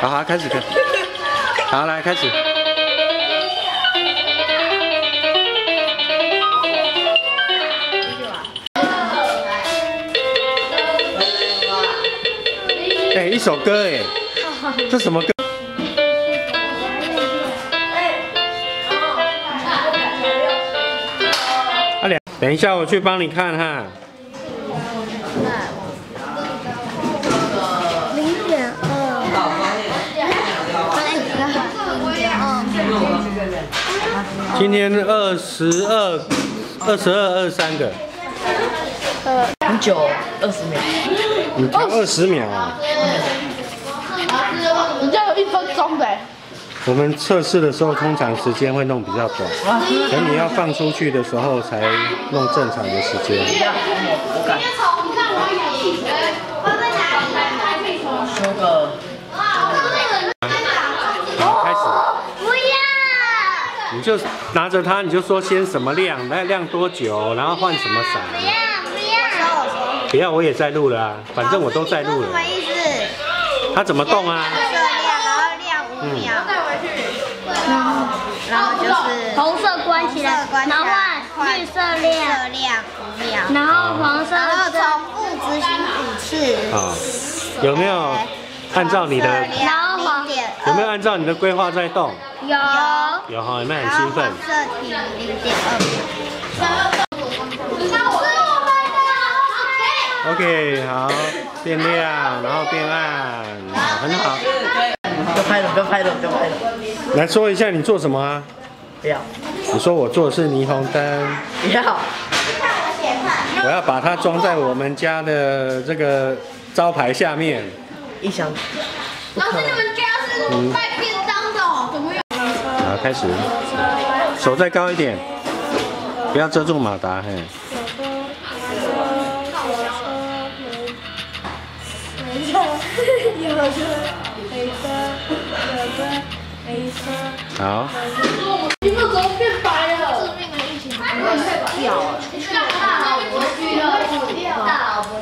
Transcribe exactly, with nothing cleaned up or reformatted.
好好，开始看。好，来开始。哎、欸，一首歌哎，这什么歌？阿良，等一下我去帮你看哈。 零点二。 今天二十二、二十二、二十三个。 呃， 很久，二十秒。 你调二十秒啊？ 你这有一分钟的。 我们测试的时候，通常时间会弄比较短，等你要放出去的时候才弄正常的时间。 我改。修个。 好，开始。 不要。 你就拿着它，你就说先什么亮，那亮多久，然后换什么色。 不要不要。 不要，我也在录了啊，反正我都在录了。 什么意思？ 它怎么动啊？ 色亮，然后亮五秒。然后，然后就是红色关起来，然后换绿色亮，亮五秒，然后黄色，然后重复执行五次。 啊，有没有按照你的？ 然后黄有没有按照你的规划在动？ 有。 有哈，有没有很兴奋？ 色停零点二秒。 OK， 好，变亮，然后变暗，很好。 不要拍了，不要拍了，不要拍了。 来说一下你做什么啊？ 不要。 你说我做的是霓虹灯。 不要。 我要把它装在我们家的这个招牌下面。 一箱。 老师，你们家是卖便当的哦？怎么有？ 好，开始。手再高一点，不要遮住马达，嘿。好。 你们怎么变白了？致命的疫情，掉了。大老婆去了，大老婆。